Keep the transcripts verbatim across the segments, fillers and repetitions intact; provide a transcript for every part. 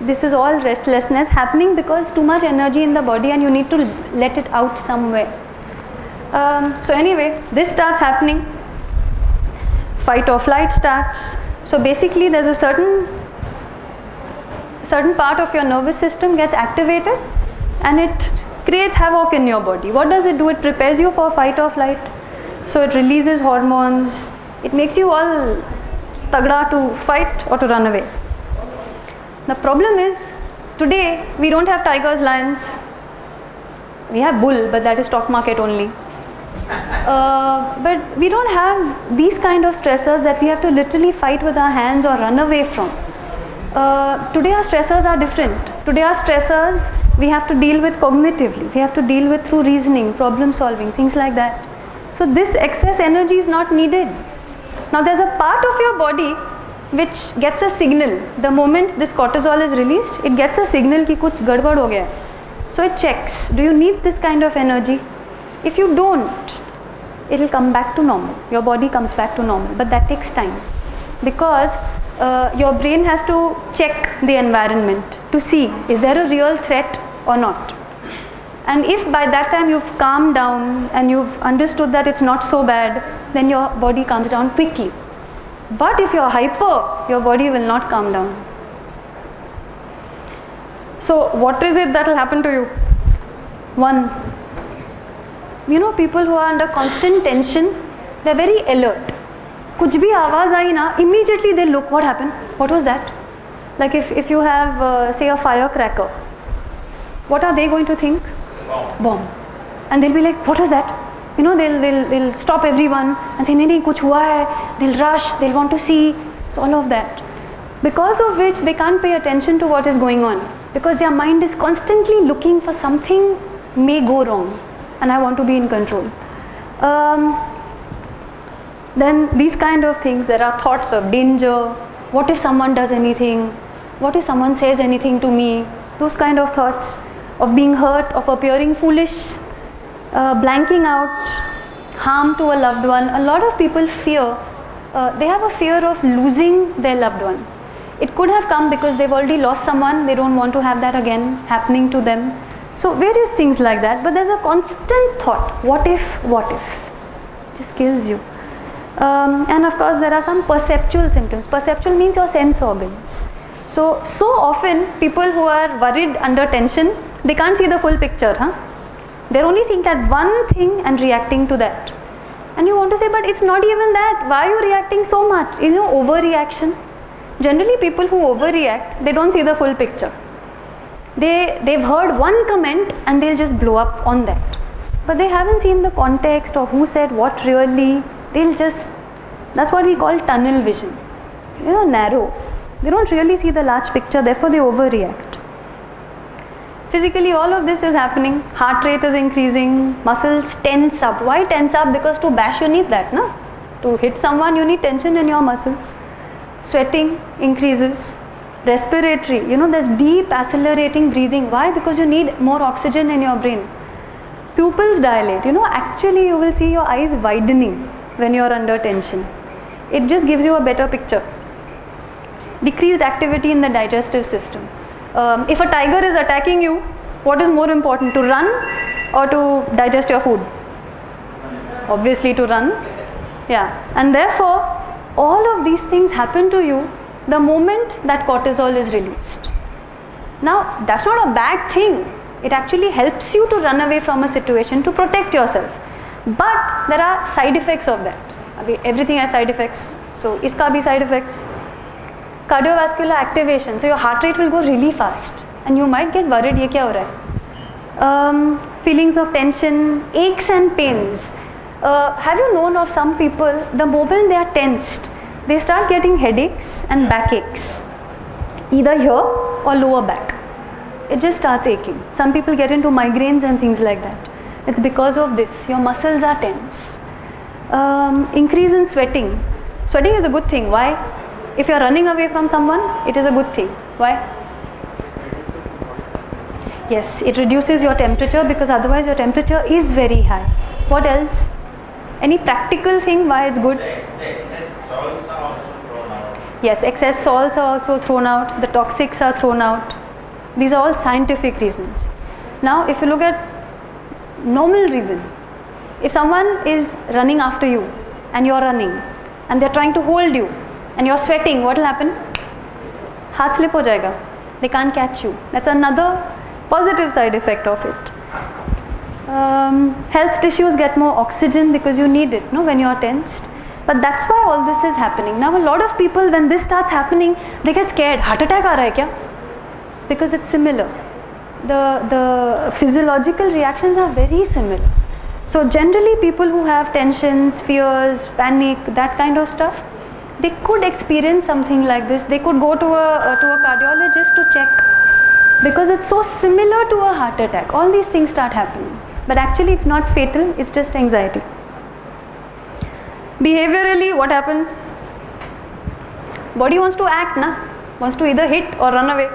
this is all restlessness happening because too much energy in the body and you need to let it out somewhere. Um, so anyway, this starts happening. Fight or flight starts. So basically there's a certain certain part of your nervous system gets activated and it creates havoc in your body. What does it do? It prepares you for fight or flight. So it releases hormones. It makes you all tagda to fight or to run away. The problem is, today we don't have tigers, lions. We have bull, but that is stock market only. Uh, but we don't have these kind of stressors that we have to literally fight with our hands or run away from. Uh, today our stressors are different. Today our stressors we have to deal with cognitively. We have to deal with through reasoning, problem solving, things like that. So this excess energy is not needed. Now there's a part of your body which gets a signal. The moment this cortisol is released, it gets a signal ki kuch gadbad ho gaya. So it checks, do you need this kind of energy? If you don't, it will come back to normal. Your body comes back to normal, but that takes time because uh, your brain has to check the environment to see, is there a real threat or not? And if by that time you've calmed down and you've understood that it's not so bad, then your body calms down quickly. But if you're hyper, your body will not calm down. So what is it that will happen to you? One, you know, people who are under constant tension, they're very alert. Kuch bhi awaaz aayi na, immediately they look, what happened? What was that? Like if, if you have, uh, say, a firecracker, what are they going to think? Bomb. Bomb. And they'll be like, what was that? You know, they'll, they'll, they'll stop everyone and say, nahi, nahi, kuch hua hai. They'll rush, they'll want to see. It's all of that. Because of which they can't pay attention to what is going on. Because their mind is constantly looking for something may go wrong. And I want to be in control. Um, then these kind of things, there are thoughts of danger. What if someone does anything? What if someone says anything to me? Those kind of thoughts of being hurt, of appearing foolish, uh, blanking out, harm to a loved one. A lot of people fear, uh, they have a fear of losing their loved one. It could have come because they've already lost someone, they don't want to have that again happening to them. So various things like that, but there's a constant thought, what if, what if, it just kills you. Um, and of course there are some perceptual symptoms. Perceptual means your sense organs. So, so often people who are worried under tension, they can't see the full picture. Huh? They're only seeing that one thing and reacting to that. And you want to say, but it's not even that. Why are you reacting so much? You know, overreaction. Generally people who overreact, they don't see the full picture. They, they've heard one comment and they'll just blow up on that. But they haven't seen the context or who said what really. They'll just, that's what we call tunnel vision. You know, narrow. They don't really see the large picture, therefore they overreact. Physically all of this is happening. Heart rate is increasing, muscles tense up. Why tense up? Because to bash you need that, no? To hit someone you need tension in your muscles. Sweating increases. Respiratory, you know, there's deep accelerating breathing. Why? Because you need more oxygen in your brain. Pupils dilate, you know, actually you will see your eyes widening when you're under tension. It just gives you a better picture. Decreased activity in the digestive system. Um, if a tiger is attacking you, what is more important, to run or to digest your food? Obviously to run. Yeah, and therefore all of these things happen to you the moment that cortisol is released. Now that's not a bad thing. It actually helps you to run away from a situation to protect yourself. But there are side effects of that. Everything has side effects. So iska bhi side effects. Cardiovascular activation. So your heart rate will go really fast. And you might get worried, ye kya ho raha hai? Um, feelings of tension, aches and pains. Uh, have you known of some people, the moment they are tensed, they start getting headaches and backaches. Either here or lower back. It just starts aching. Some people get into migraines and things like that. It's because of this. Your muscles are tense. Um, increase in sweating. Sweating is a good thing. Why? If you are running away from someone, it is a good thing. Why? Yes, it reduces your temperature because otherwise your temperature is very high. What else? Any practical thing why it's good? Yes, excess salts are also thrown out, the toxics are thrown out. These are all scientific reasons. Now if you look at normal reason, if someone is running after you and you're running and they're trying to hold you and you're sweating, what will happen? Haath slip ho jayega. They can't catch you. That's another positive side effect of it. Um, health tissues get more oxygen because you need it, no, when you're tensed. But that's why all this is happening. Now a lot of people, when this starts happening, they get scared. Heart attack aa raha hai kya? Because it's similar. The, the physiological reactions are very similar. So generally people who have tensions, fears, panic, that kind of stuff, they could experience something like this. They could go to a, uh, to a cardiologist to check, because it's so similar to a heart attack. All these things start happening. But actually it's not fatal, it's just anxiety. Behaviorally, what happens? Body wants to act, na? Wants to either hit or run away.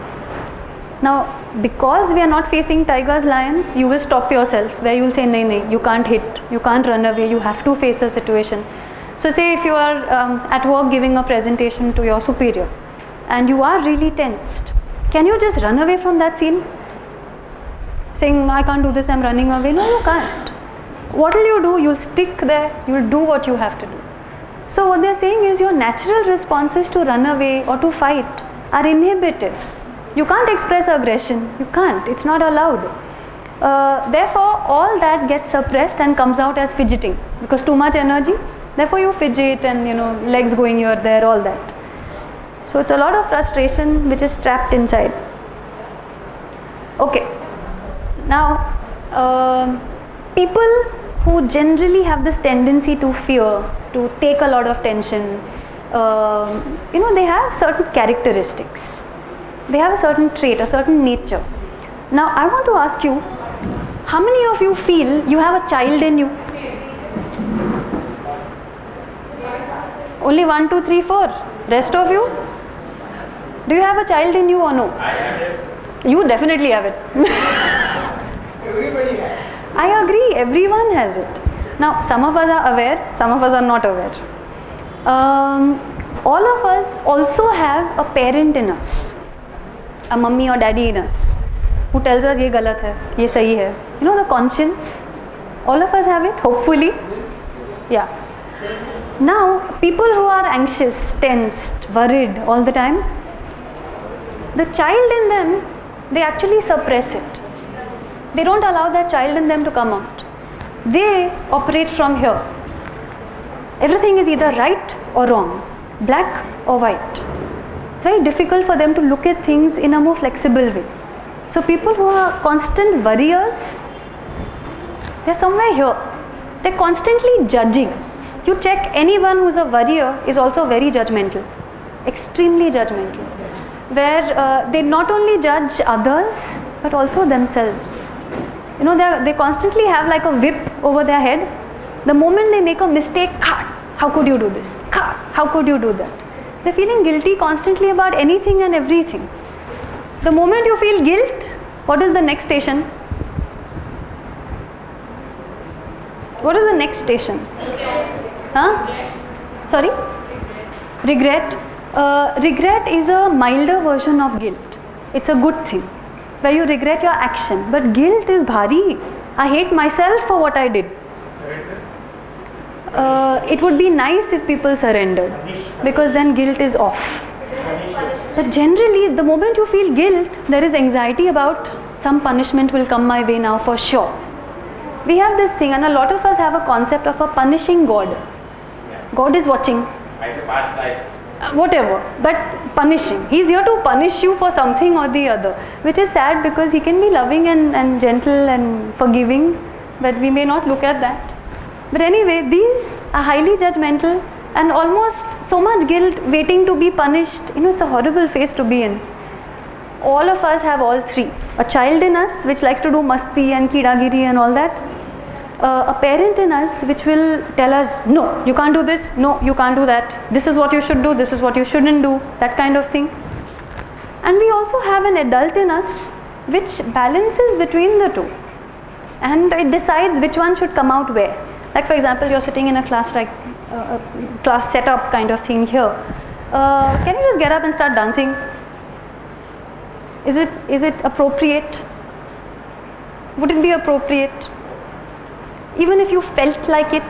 Now, because we are not facing tigers, lions, you will stop yourself, where you will say, nahi, nahi, you can't hit, you can't run away, you have to face a situation. So say if you are um, at work giving a presentation to your superior and you are really tensed, can you just run away from that scene? Saying, I can't do this, I'm running away. No, you can't. What will you do? You'll stick there, you'll do what you have to do. So what they're saying is your natural responses to run away or to fight are inhibited. You can't express aggression, you can't, it's not allowed. Uh, therefore, all that gets suppressed and comes out as fidgeting, because too much energy, therefore you fidget and, you know, legs going here, there, all that. So it's a lot of frustration which is trapped inside. Okay, now uh, people who generally have this tendency to fear, to take a lot of tension, uh, you know, they have certain characteristics. They have a certain trait, a certain nature. Now I want to ask you, how many of you feel you have a child in you? Only one, two, three, four. Rest of you? Do you have a child in you or no? I have it. You definitely have it. Everybody has. I agree, everyone has it. Now some of us are aware, some of us are not aware. Um, all of us also have a parent in us. A mummy or daddy in us who tells us ye galat hai, ye sahi hai. You know, the conscience, all of us have it, hopefully. Yeah. Now people who are anxious, tensed, worried all the time, the child in them, they actually suppress it. They don't allow that child in them to come out. They operate from here. Everything is either right or wrong, black or white. It's very difficult for them to look at things in a more flexible way. So people who are constant worriers, they're somewhere here. They're constantly judging. You check, anyone who's a worrier is also very judgmental, extremely judgmental, where uh, they not only judge others but also themselves. You know, they they constantly have like a whip over their head. The moment they make a mistake, how could you do this? How could you do that? They're feeling guilty constantly about anything and everything. The moment you feel guilt, what is the next station? What is the next station? Huh? Sorry? Regret. Uh, regret is a milder version of guilt. It's a good thing, where you regret your action. But guilt is bhari. I hate myself for what I did. Uh, it would be nice if people surrendered, because then guilt is off. But generally, the moment you feel guilt, there is anxiety about some punishment will come my way now for sure. We have this thing, and a lot of us have a concept of a punishing God. God is watching. Like the past life. Uh, whatever, but punishing. He's here to punish you for something or the other, which is sad because he can be loving and, and gentle and forgiving, but we may not look at that. But anyway, these are highly judgmental and almost so much guilt waiting to be punished. You know, it's a horrible phase to be in. All of us have all three. A child in us which likes to do masti and kidagiri and all that. Uh, a parent in us which will tell us, no, you can't do this, no, you can't do that. This is what you should do, this is what you shouldn't do, that kind of thing. And we also have an adult in us which balances between the two. And it decides which one should come out where. Like for example, you're sitting in a class like uh, a class setup kind of thing here, uh, can you just get up and start dancing? Is it, is it appropriate? Would it be appropriate? Even if you felt like it?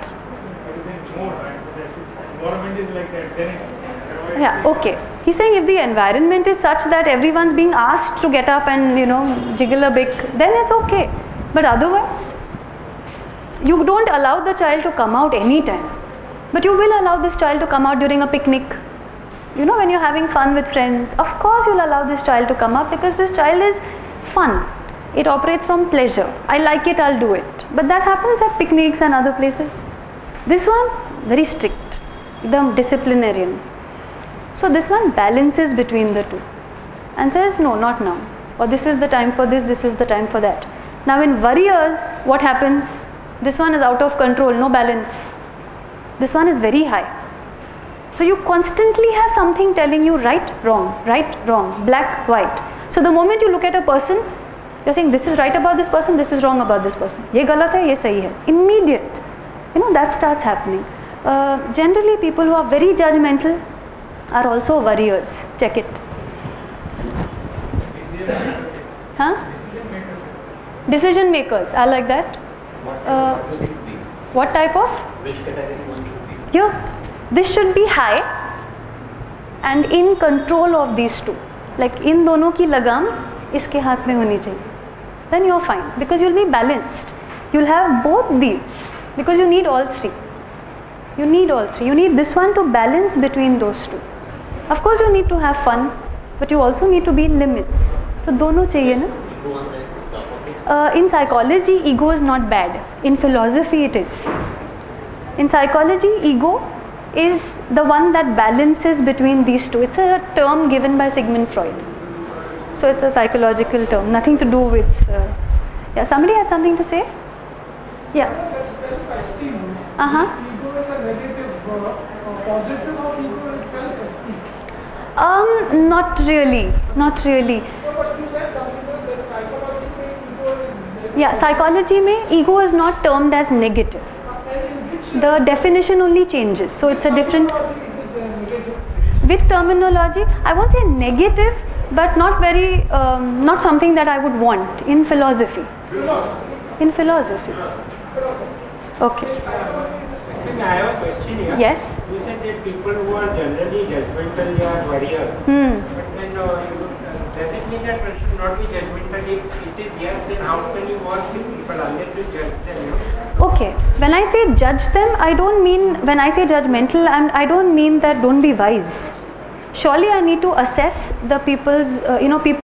Environment is like that, then it's Yeah, okay. He's saying if the environment is such that everyone's being asked to get up and, you know, jiggle a bit, then it's okay. But otherwise, you don't allow the child to come out anytime. But you will allow this child to come out during a picnic. You know, when you're having fun with friends, of course you'll allow this child to come up because this child is fun. It operates from pleasure. I like it, I'll do it. But that happens at picnics and other places. This one, very strict, the disciplinarian. So this one balances between the two and says, no, not now. Or this is the time for this, this is the time for that. Now in warriors, what happens? This one is out of control, no balance. This one is very high. So you constantly have something telling you right, wrong, right, wrong, black, white. So the moment you look at a person, you're saying this is right about this person, this is wrong about this person. Ye galat hai, ye sahi hai. Immediate. You know, that starts happening. Uh, generally people who are very judgmental are also warriors. Check it. Huh? Decision makers. I like that. Uh, what type of? Which category one should be? Yeah. This should be high and in control of these two. Like in दोनों की लगाम इसके हाथ में होनी चाहिए. Then you're fine because you'll be balanced. You'll have both these because you need all three. You need all three. You need this one to balance between those two. Of course you need to have fun, but you also need to be in limits. So दोनों चाहिए ना? Uh, in psychology, ego is not bad. In philosophy, it is. In psychology, ego is the one that balances between these two. It's a term given by Sigmund Freud. So it's a psychological term, nothing to do with. Uh, yeah, somebody had something to say? Yeah. self-esteem. Uh huh. Ego is a negative verb. Uh, positive of ego is self-esteem. Um, not really. Not really. No, but you said something that psychology mein ego is negative. Yeah, psychology mein ego is not termed as negative. And in which The definition only changes. So it's a different. terminology it is uh, negative. With terminology, I won't say negative, but not very, um, not something that I would want in philosophy. In philosophy. Okay. Actually, I have a question here. Yes. You said that people who are generally judgmental are warriors. Hmm. But then, uh, you, uh, does it mean that one should not be judgmental? If it is yes, then how can you work with people unless you judge them? You know? Okay. When I say judge them, I don't mean, when I say judgmental, and I don't mean that don't be wise. Surely I need to assess the people's, uh, you know, people.